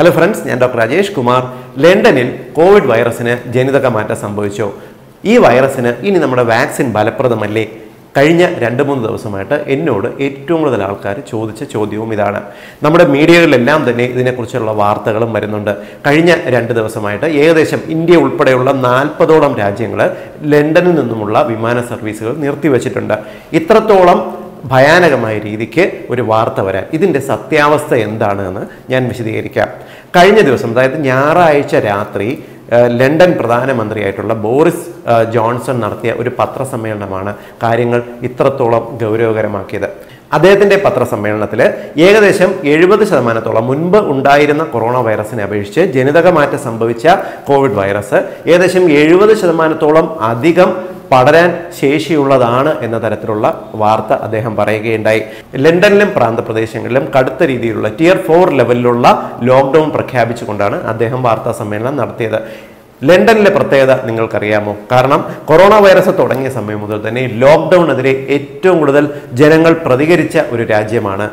Hello friends, ഞാൻ doctor Rajesh Kumar. ലണ്ടനിൽ COVID വൈറസിന് ജനിതക മാറ്റം സംഭവിച്ചു. ഈ വൈറസിന് ഇനി നമ്മുടെ വാക്സിൻ ഫലപ്രദമല്ലേ? കഴിഞ്ഞ 2-3 ദിവസമായിട്ട് എന്നോട് ഏറ്റവും കൂടുതൽ ആൾക്കാർ ചോദിച്ച ചോദ്യവും ഇതാണ്. നമ്മുടെ മീഡിയകളിലെല്ലാം തന്നെ ഇതിനെക്കുറിച്ചുള്ള വാർത്തകളും വരുന്നുണ്ട്. കഴിഞ്ഞ 2 ദിവസമായിട്ട് ഏകദേശം ഇന്ത്യ ഉൾപ്പെടെയുള്ള 40ഓളം രാജ്യങ്ങൾ ലണ്ടനിൽ നിന്നുമുള്ള വിമാന സർവീസുകൾ നിർത്തിവെച്ചിട്ടുണ്ട്. ഇത്രത്തോളം ഭയാനകമായ രീതിക്ക് ഒരു വാർത്ത വരാൻ ഇതിൻ്റെ സത്യാവസ്ഥ എന്താണ് എന്ന് ഞാൻ വിശദീകരിക്കാം. കഴിഞ്ഞ ദിവസം, അതായത് ഞായറാഴ്ച രാത്രി, ലണ്ടൻ പ്രധാനമന്ത്രിയായിട്ടുള്ള ബോറിസ് ജോൺസൺ നടത്തിയ ഒരു പത്രസമ്മേളനമാണ് കാര്യങ്ങൾ ഇത്രത്തോളം ഗൗരവകരമാക്കിയത്. അദ്ദേഹത്തിൻ്റെ പത്രസമ്മേളനത്തിൽ ഏകദേശം 70% മുൻപ് ഉണ്ടായിരുന്ന കൊറോണ വൈറസിനെ അപേക്ഷിച്ച് ജനിതക മാറ്റം സംഭവിച്ച കോവിഡ് വൈറസ് ഏകദേശം 70% അധികം പടരാൻ ശേഷിയുള്ളതാണ് എന്ന തരത്തിലുള്ള വാർത്ത അദ്ദേഹം പറയുകയുണ്ടായി. ലണ്ടനിലും പ്രാന്തപ്രദേശങ്ങളിലും കടുത്ത രീതിയിലുള്ള Tier 4 ലെവലിലുള്ള ലോക്ക്ഡൗൺ പ്രഖ്യാപിച്ചുകൊണ്ടാണ് അദ്ദേഹം വാർത്താ സമ്മേളനം നടത്തിയത്. ലണ്ടനിലെ പ്രത്യേകത നിങ്ങൾക്കറിയാമോ? കാരണം കൊറോണ വൈറസ് തുടങ്ങിയ സമയം മുതൽ തന്നെ ലോക്ക്ഡൗണിനെതിരെ ഏറ്റവും കൂടുതൽ ജനങ്ങൾ പ്രതികരിച്ച ഒരു രാജ്യമാണ്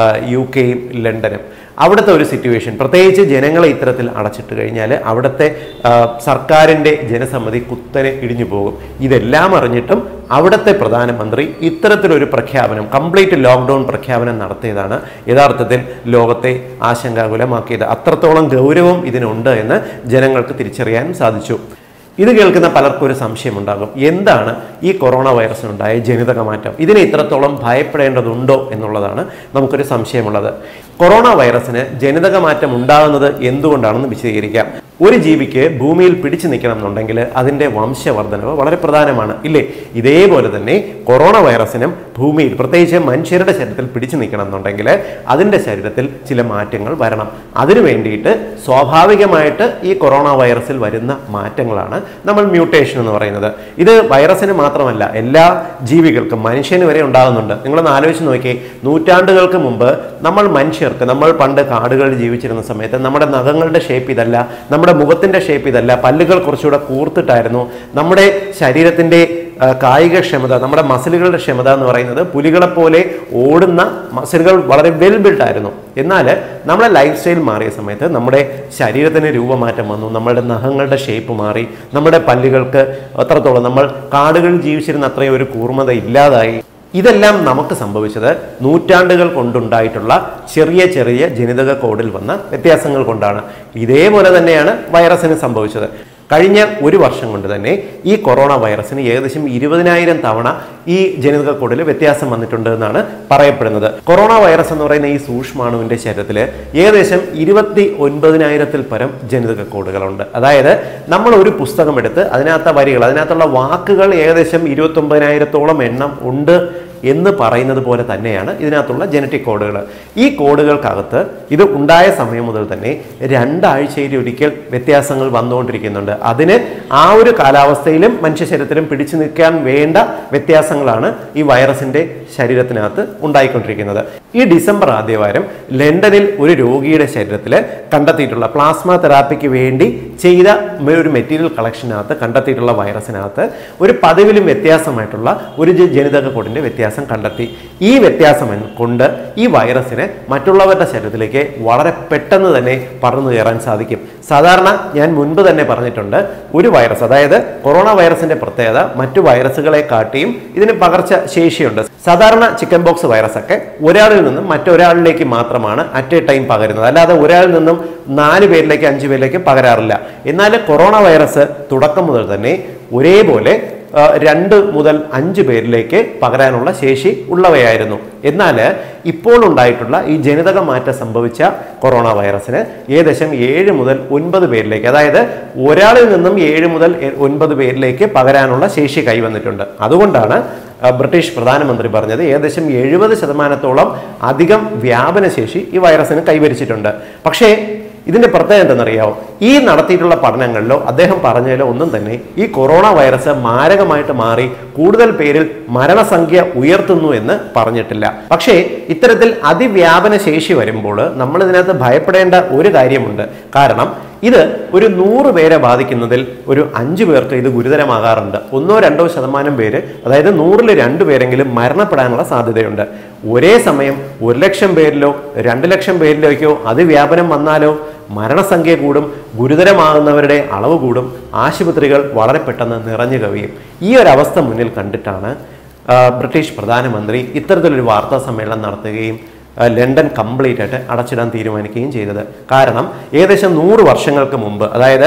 UK-യും ലണ്ടനും. അവിടുത്തെ ഒരു സിറ്റുവേഷൻ, പ്രത്യേകിച്ച് ജനങ്ങളെ ഇത്തരത്തിൽ അടച്ചിട്ട് കഴിഞ്ഞാൽ അവിടുത്തെ സർക്കാരിൻ്റെ ജനസമ്മതി കുത്തനെ ഇടിഞ്ഞു പോകും. ഇതെല്ലാം അറിഞ്ഞിട്ടും അവിടുത്തെ പ്രധാനമന്ത്രി ഇത്തരത്തിലൊരു പ്രഖ്യാപനം, കംപ്ലീറ്റ് ലോക്ക്ഡൗൺ പ്രഖ്യാപനം നടത്തിയതാണ് യഥാർത്ഥത്തിൽ ലോകത്തെ ആശങ്കാകുലമാക്കിയത്. അത്രത്തോളം ഗൗരവം ഇതിനുണ്ട് എന്ന് ജനങ്ങൾക്ക് തിരിച്ചറിയാൻ സാധിച്ചു. ഇത് കേൾക്കുന്ന പലർക്കും ഒരു സംശയമുണ്ടാകും, എന്താണ് ഈ കൊറോണ വൈറസിനുണ്ടായ ജനിതക മാറ്റം? ഇതിനെ ഇത്രത്തോളം ഭയപ്പെടേണ്ടതുണ്ടോ എന്നുള്ളതാണ് നമുക്കൊരു സംശയമുള്ളത്. കൊറോണ വൈറസിന് ജനിതക മാറ്റം ഉണ്ടാകുന്നത് എന്തുകൊണ്ടാണെന്ന് വിശദീകരിക്കാം. ഒരു ജീവിക്ക് ഭൂമിയിൽ പിടിച്ചു നിൽക്കണം എന്നുണ്ടെങ്കിൽ അതിൻ്റെ വംശവർദ്ധനവ് വളരെ പ്രധാനമാണ്, ഇല്ലേ? ഇതേപോലെ തന്നെ കൊറോണ വൈറസിനും ഭൂമിയിൽ, പ്രത്യേകിച്ച് മനുഷ്യരുടെ ശരീരത്തിൽ പിടിച്ചു നിൽക്കണം എന്നുണ്ടെങ്കിൽ അതിൻ്റെ ശരീരത്തിൽ ചില മാറ്റങ്ങൾ വരണം. അതിനു വേണ്ടിയിട്ട് സ്വാഭാവികമായിട്ട് ഈ കൊറോണ വൈറസിൽ വരുന്ന മാറ്റങ്ങളാണ് നമ്മൾ മ്യൂട്ടേഷൻ എന്ന് പറയുന്നത്. ഇത് വൈറസിന് മാത്രമല്ല, എല്ലാ ജീവികൾക്കും, മനുഷ്യന് വരെ ഉണ്ടാകുന്നുണ്ട്. നിങ്ങളൊന്ന് ആലോചിച്ച് നോക്കിയേ, നൂറ്റാണ്ടുകൾക്ക് മുമ്പ് നമ്മൾ പണ്ട് കാടുകളിൽ ജീവിച്ചിരുന്ന സമയത്ത് നമ്മുടെ നഖങ്ങളുടെ ഷേപ്പ് ഇതല്ല, നമ്മുടെ മുഖത്തിൻ്റെ ഷേപ്പ് ഇതല്ല, പല്ലുകൾ കുറച്ചുകൂടെ കൂർത്തിട്ടായിരുന്നു. നമ്മുടെ ശരീരത്തിൻ്റെ കായികക്ഷമത, നമ്മുടെ മസിലുകളുടെ ക്ഷമത എന്ന് പറയുന്നത് പുലികളെപ്പോലെ ഓടുന്ന മസിലുകൾ വളരെ വെൽ ബിൽഡ് ആയിരുന്നു. എന്നാൽ നമ്മുടെ ലൈഫ് സ്റ്റൈൽ മാറിയ സമയത്ത് നമ്മുടെ ശരീരത്തിന് രൂപമാറ്റം വന്നു, നമ്മുടെ നഖങ്ങളുടെ ഷേപ്പ് മാറി, നമ്മുടെ പല്ലുകൾക്ക് അത്രത്തോളം, നമ്മൾ കാടുകളിൽ ജീവിച്ചിരുന്ന അത്രയും ഒരു കൂർമ്മത ഇല്ലാതായി. ഇതെല്ലാം നമുക്ക് സംഭവിച്ചത് നൂറ്റാണ്ടുകൾ കൊണ്ടുണ്ടായിട്ടുള്ള ചെറിയ ചെറിയ ജനിതക കോഡിൽ വന്ന വ്യത്യാസങ്ങൾ കൊണ്ടാണ്. ഇതേപോലെ തന്നെയാണ് വൈറസിന് സംഭവിച്ചത്. കഴിഞ്ഞ 1 വർഷം കൊണ്ട് തന്നെ ഈ കൊറോണ വൈറസിന് ഏകദേശം 20,000 തവണ ഈ ജനിതക കോഡിൽ വ്യത്യാസം വന്നിട്ടുണ്ട് എന്നാണ് പറയപ്പെടുന്നത്. കൊറോണ വൈറസ് എന്ന് പറയുന്ന ഈ സൂക്ഷ്മാണുവിൻ്റെ ശരീരത്തിൽ ഏകദേശം 29,000-ൽ പരം ജനിതക കോഡുകളുണ്ട്. അതായത് നമ്മൾ ഒരു പുസ്തകം എടുത്ത് അതിനകത്തെ വരികൾ, അതിനകത്തുള്ള വാക്കുകൾ ഏകദേശം 29,000-ഓളം എണ്ണം ഉണ്ട് എന്ന് പറയുന്നത് പോലെ തന്നെയാണ് ഇതിനകത്തുള്ള ജനറ്റിക് കോഡുകൾ. ഈ കോഡുകൾക്കകത്ത് ഇത് ഉണ്ടായ സമയം മുതൽ തന്നെ 2 ആഴ്ചയിലൊരിക്കൽ വ്യത്യാസങ്ങൾ വന്നുകൊണ്ടിരിക്കുന്നുണ്ട്. അതിന് ആ ഒരു കാലാവസ്ഥയിലും മനുഷ്യ ശരീരത്തിലും പിടിച്ചു നിൽക്കാൻ വേണ്ട വ്യത്യാസങ്ങളാണ് ഈ വൈറസിൻ്റെ ശരീരത്തിനകത്ത് ഉണ്ടായിക്കൊണ്ടിരിക്കുന്നത്. ഈ ഡിസംബർ ആദ്യവാരം ലണ്ടനിൽ ഒരു രോഗിയുടെ ശരീരത്തിൽ കണ്ടെത്തിയിട്ടുള്ള പ്ലാസ്മ തെറാപ്പിക്ക് വേണ്ടി ചെയ്ത ഒരു മെറ്റീരിയൽ കളക്ഷനകത്ത് കണ്ടെത്തിയിട്ടുള്ള വൈറസിനകത്ത് ഒരു പതിവിലും വ്യത്യാസമായിട്ടുള്ള ഒരു ജനിതക കോഡിൻ്റെ വ്യത്യാസം കണ്ടെത്തി. ഈ വ്യത്യാസം കൊണ്ട് ഈ വൈറസിന് മറ്റുള്ളവരുടെ ശരീരത്തിലേക്ക് വളരെ പെട്ടെന്ന് തന്നെ പറന്നു കയറാൻ സാധിക്കും. സാധാരണ ഞാൻ മുൻപ് തന്നെ പറഞ്ഞിട്ടുണ്ട്, ഒരു വൈറസ്, അതായത് കൊറോണ വൈറസിന്റെ പ്രത്യേകത മറ്റു വൈറസുകളെ കാട്ടിയും ഇതിന് പകർച്ച ശേഷിയുണ്ട്. സാധാരണ ചിക്കൻ ബോക്സ് വൈറസ് ഒക്കെ ഒരാളിൽ നിന്നും മറ്റൊരാളിലേക്ക് മാത്രമാണ് അറ്റ് എ ടൈം പകരുന്നത്, അല്ലാതെ ഒരാളിൽ നിന്നും 4 പേരിലേക്ക് 5 പേരിലേക്ക് പകരാറില്ല. എന്നാൽ കൊറോണ വൈറസ് തുടക്കം മുതൽ തന്നെ ഒരേപോലെ 2 മുതൽ 5 പേരിലേക്ക് പകരാനുള്ള ശേഷി ഉള്ളവയായിരുന്നു. എന്നാൽ ഇപ്പോൾ ഉണ്ടായിട്ടുള്ള ഈ ജനിതക മാറ്റം സംഭവിച്ച കൊറോണ വൈറസിന് ഏകദേശം 7 മുതൽ 9 പേരിലേക്ക്, അതായത് ഒരാളിൽ നിന്നും 7 മുതൽ 9 പേരിലേക്ക് പകരാനുള്ള ശേഷി കൈവന്നിട്ടുണ്ട്. അതുകൊണ്ടാണ് ബ്രിട്ടീഷ് പ്രധാനമന്ത്രി പറഞ്ഞത് ഏകദേശം 70% അധികം വ്യാപനശേഷി ഈ വൈറസിന് കൈവരിച്ചിട്ടുണ്ട്. പക്ഷേ ഇതിന്റെ പ്രത്യേകത എന്തെന്നറിയാമോ? ഈ നടത്തിയിട്ടുള്ള പഠനങ്ങളിലോ അദ്ദേഹം പറഞ്ഞതിലോ ഒന്നും തന്നെ ഈ കൊറോണ വൈറസ് മാരകമായിട്ട് മാറി കൂടുതൽ പേരിൽ മരണസംഖ്യ ഉയർത്തുന്നു എന്ന് പറഞ്ഞിട്ടില്ല. പക്ഷേ ഇത്തരത്തിൽ അതിവ്യാപന ശേഷി വരുമ്പോൾ നമ്മൾ ഇതിനകത്ത് ഭയപ്പെടേണ്ട ഒരു കാര്യമുണ്ട്. കാരണം ഇത് ഒരു 100 പേരെ ബാധിക്കുന്നതിൽ ഒരു 5 പേർക്ക് ഇത് ഗുരുതരമാകാറുണ്ട്. 1-2% പേര്, അതായത് 100-ൽ 2 പേരെങ്കിലും മരണപ്പെടാനുള്ള സാധ്യതയുണ്ട്. ഒരേ സമയം 1 ലക്ഷം പേരിലോ 2 ലക്ഷം പേരിലേക്കോ അതിവ്യാപനം വന്നാലോ മരണസംഖ്യ കൂടും, ഗുരുതരമാകുന്നവരുടെ അളവ് കൂടും, ആശുപത്രികൾ വളരെ പെട്ടെന്ന് നിറഞ്ഞു കവിയും. ഈ ഒരു അവസ്ഥ മുന്നിൽ കണ്ടിട്ടാണ് ബ്രിട്ടീഷ് പ്രധാനമന്ത്രി ഇത്തരത്തിലൊരു വാർത്താ സമ്മേളനം നടത്തുകയും ലണ്ടൻ കംപ്ലീറ്റ് ആയിട്ട് അടച്ചിടാൻ തീരുമാനിക്കുകയും ചെയ്തത്. കാരണം ഏകദേശം 100 വർഷങ്ങൾക്ക് മുമ്പ്, അതായത്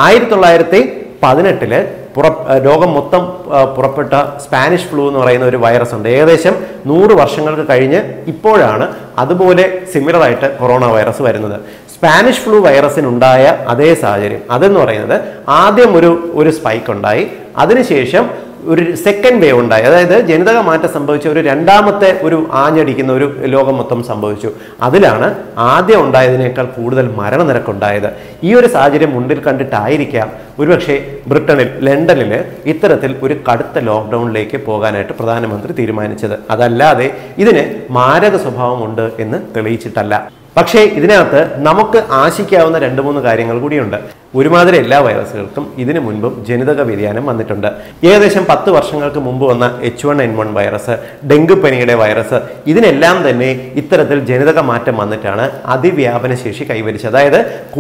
1918 ലോകം മൊത്തം പുറപ്പെട്ട സ്പാനിഷ് ഫ്ലൂ എന്ന് പറയുന്ന ഒരു വൈറസ് ഉണ്ട്. ഏകദേശം 100 വർഷങ്ങൾക്ക് കഴിഞ്ഞ് ഇപ്പോഴാണ് അതുപോലെ സിമിലർ ആയിട്ട് കൊറോണ വൈറസ് വരുന്നത്. സ്പാനിഷ് ഫ്ലൂ വൈറസിനുണ്ടായ അതേ സാഹചര്യം അതെന്ന് പറയുന്നത് ആദ്യം ഒരു സ്പൈക്ക് ഉണ്ടായി, അതിനുശേഷം ഒരു സെക്കൻഡ് വേവ് ഉണ്ടായി. അതായത് ജനിതക മാറ്റം സംഭവിച്ച ഒരു രണ്ടാമത്തെ ഒരു ആഞ്ഞടിക്കുന്ന ഒരു ലോകം മൊത്തം സംഭവിച്ചു. അതിലാണ് ആദ്യം ഉണ്ടായതിനേക്കാൾ കൂടുതൽ മരണനിരക്കുണ്ടായത്. ഈ ഒരു സാഹചര്യം മുന്നിൽ കണ്ടിട്ടായിരിക്കാം ഒരുപക്ഷെ ബ്രിട്ടനിൽ, ലണ്ടനിൽ ഇത്തരത്തിൽ ഒരു കടുത്ത ലോക്ക്ഡൗണിലേക്ക് പോകാനായിട്ട് പ്രധാനമന്ത്രി തീരുമാനിച്ചത്. അതല്ലാതെ ഇതിന് മാരക സ്വഭാവമുണ്ട് എന്ന് തെളിയിച്ചിട്ടല്ല. പക്ഷേ ഇതിനകത്ത് നമുക്ക് ആശിക്കാവുന്ന 2-3 കാര്യങ്ങൾ കൂടിയുണ്ട്. ഒരുമാതിരി എല്ലാ വൈറസുകൾക്കും ഇതിനു മുൻപും ജനിതക വ്യതിയാനം വന്നിട്ടുണ്ട്. ഏകദേശം 10 വർഷങ്ങൾക്ക് മുമ്പ് വന്ന H1N1 വൈറസ്, ഡെങ്കുപ്പനിയുടെ വൈറസ്, ഇതിനെല്ലാം തന്നെ ഇത്തരത്തിൽ ജനിതക മാറ്റം വന്നിട്ടാണ് അതിവ്യാപന ശേഷി കൈവരിച്ചത്. അതായത്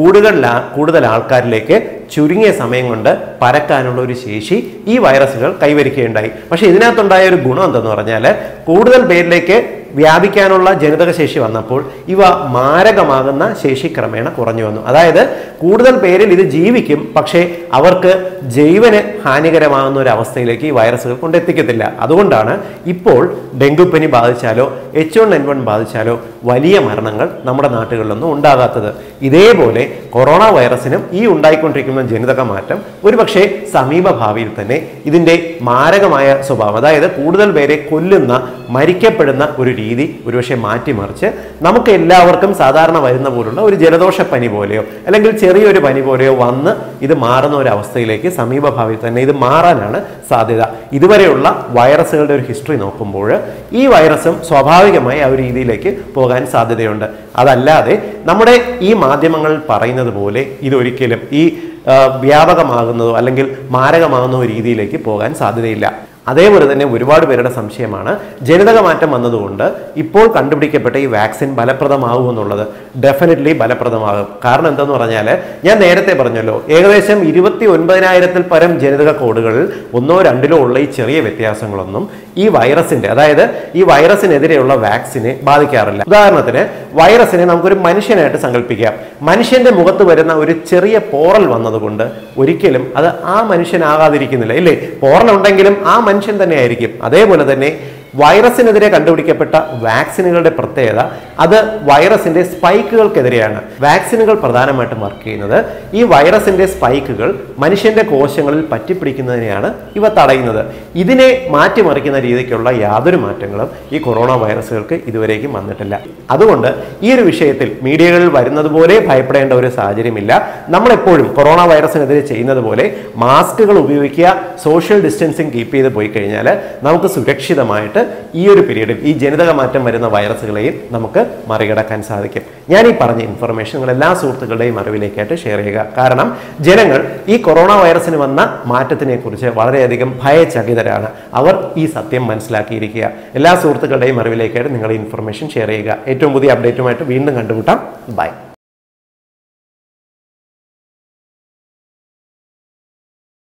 കൂടുതൽ ആൾക്കാരിലേക്ക് ചുരുങ്ങിയ സമയം കൊണ്ട് പരക്കാനുള്ള ഒരു ശേഷി ഈ വൈറസുകൾ കൈവരിക്കുകയുണ്ടായി. പക്ഷേ ഇതിനകത്തുണ്ടായ ഒരു ഗുണം എന്തെന്ന് പറഞ്ഞാൽ കൂടുതൽ പേരിലേക്ക് വ്യാപിക്കാനുള്ള ജനിതക ശേഷി വന്നപ്പോൾ ഇവ മാരകമാകുന്ന ശേഷി ക്രമേണ കുറഞ്ഞു വന്നു. അതായത് കൂടുതൽ പേരിൽ ഇത് ജീവിക്കും, പക്ഷേ അവർക്ക് ജീവന് ഹാനികരമാകുന്ന ഒരു അവസ്ഥയിലേക്ക് ഈ വൈറസുകൾ കൊണ്ടെത്തിക്കത്തില്ല. അതുകൊണ്ടാണ് ഇപ്പോൾ ഡെങ്കുപ്പനി ബാധിച്ചാലോ H1N1 ബാധിച്ചാലോ വലിയ മരണങ്ങൾ നമ്മുടെ നാട്ടുകളിലൊന്നും ഉണ്ടാകാത്തത്. ഇതേപോലെ കൊറോണ വൈറസിനും ഈ ഉണ്ടായിക്കൊണ്ടിരിക്കുന്ന ജനിതക മാറ്റം ഒരുപക്ഷെ സമീപ ഭാവിയിൽ തന്നെ ഇതിൻ്റെ മാരകമായ സ്വഭാവം, അതായത് കൂടുതൽ പേരെ കൊല്ലുന്ന, മരിക്കപ്പെടുന്ന ഒരു രീതി ഒരുപക്ഷെ മാറ്റിമറിച്ച് നമുക്ക് എല്ലാവർക്കും സാധാരണ വരുന്ന പോലുള്ള ഒരു ജലദോഷപ്പനി പോലെയോ അല്ലെങ്കിൽ ചെറിയൊരു പനി പോലെയോ വന്ന് ഇത് മാറുന്ന ഒരു അവസ്ഥയിലേക്ക് സമീപഭാവിയിൽ തന്നെ ഇത് മാറാനാണ് സാധ്യത. ഇതുവരെയുള്ള വൈറസുകളുടെ ഒരു ഹിസ്റ്ററി നോക്കുമ്പോൾ ഈ വൈറസും സ്വാഭാവികമായി ആ ഒരു രീതിയിലേക്ക് പോകാൻ സാധ്യതയുണ്ട്. അതല്ലാതെ നമ്മുടെ ഈ മാധ്യമങ്ങൾ പറയുന്നത് പോലെ ഇതൊരിക്കലും ഈ വ്യാപകമാകുന്നതോ അല്ലെങ്കിൽ മാരകമാകുന്ന രീതിയിലേക്ക് പോകാൻ സാധ്യതയില്ല. അതേപോലെ തന്നെ ഒരുപാട് പേരുടെ സംശയമാണ് ജനിതക മാറ്റം വന്നതുകൊണ്ട് ഇപ്പോൾ കണ്ടുപിടിക്കപ്പെട്ട ഈ വാക്സിൻ ഫലപ്രദമാകും എന്നുള്ളത്. ഡെഫിനറ്റ്ലി ഫലപ്രദമാകും. കാരണം എന്താണെന്ന് പറഞ്ഞാൽ ഞാൻ നേരത്തെ പറഞ്ഞല്ലോ, ഏകദേശം 29,000-ൽ പരം ജനിതക കോഡുകളിൽ 1-2 ഉള്ള ഈ ചെറിയ വ്യത്യാസങ്ങളൊന്നും ഈ വൈറസിന്റെ, അതായത് ഈ വൈറസിനെതിരെയുള്ള വാക്സിനെ ബാധിക്കാറില്ല. ഉദാഹരണത്തിന് വൈറസിനെ നമുക്കൊരു മനുഷ്യനായിട്ട് സങ്കല്പിക്കാം. മനുഷ്യന്റെ മുഖത്ത് വരുന്ന ഒരു ചെറിയ പോറൽ വന്നതുകൊണ്ട് ഒരിക്കലും അത് ആ മനുഷ്യനാകാതിരിക്കുന്നില്ല, ഇല്ലേ? പോറൽ ഉണ്ടെങ്കിലും ആ മനുഷ്യൻ തന്നെ ആയിരിക്കും. അതേപോലെ തന്നെ വൈറസിനെതിരെ കണ്ടുപിടിക്കപ്പെട്ട വാക്സിനുകളുടെ പ്രത്യേകത അത് വൈറസിന്റെ സ്പൈക്കുകൾക്കെതിരെയാണ്. വാക്സിനുകൾ പ്രധാനമായിട്ടും വർക്ക് ചെയ്യുന്നത് ഈ വൈറസിന്റെ സ്പൈക്കുകൾ മനുഷ്യന്റെ കോശങ്ങളിൽ പറ്റിപ്പിടിക്കുന്നതിനെയാണ് ഇവ തടയുന്നത്. ഇതിനെ മാറ്റിമറിക്കുന്ന രീതിക്കുള്ള യാതൊരു മാറ്റങ്ങളും ഈ കൊറോണ വൈറസുകൾക്ക് ഇതുവരേക്കും വന്നിട്ടില്ല. അതുകൊണ്ട് ഈ ഒരു വിഷയത്തിൽ മീഡിയകളിൽ വരുന്നത് പോലെ ഭയപ്പെടേണ്ട ഒരു സാഹചര്യമില്ല. നമ്മളെപ്പോഴും കൊറോണ വൈറസിനെതിരെ ചെയ്യുന്നത് പോലെ മാസ്കുകൾ ഉപയോഗിക്കുക, സോഷ്യൽ ഡിസ്റ്റൻസിങ് കീപ്പ് ചെയ്ത് പോയി കഴിഞ്ഞാൽ നമുക്ക് സുരക്ഷിതമായിട്ട് ഈ ഒരു പീരീഡിൽ ഈ ജനിതക മാറ്റം വരുന്ന വൈറസുകളെയും നമുക്ക് മറികടക്കാൻ സാധിക്കും. ഞാൻ ഈ പറഞ്ഞ ഇൻഫർമേഷൻ നിങ്ങൾ എല്ലാ സുഹൃത്തുക്കളുടെയും അറിവിലേക്കായിട്ട് ഷെയർ ചെയ്യുക. കാരണം ജനങ്ങൾ ഈ കൊറോണ വൈറസിന് വന്ന മാറ്റത്തിനെ കുറിച്ച് വളരെയധികം ഭയചകിതരാണ്. അവർ ഈ സത്യം മനസ്സിലാക്കിയിരിക്കുക. എല്ലാ സുഹൃത്തുക്കളുടെയും അറിവിലേക്കായിട്ട് നിങ്ങൾ ഇൻഫർമേഷൻ ഷെയർ ചെയ്യുക. ഏറ്റവും പുതിയ അപ്ഡേറ്റുമായിട്ട് വീണ്ടും കണ്ടുമുട്ടാം. ബൈ.